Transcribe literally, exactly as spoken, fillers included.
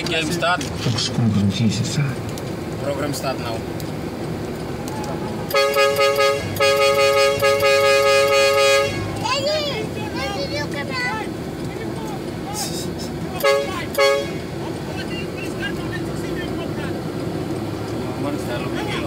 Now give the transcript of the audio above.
Okay, game start. Terus kung berhenti sesaat. Program start now. Mana selalu bikin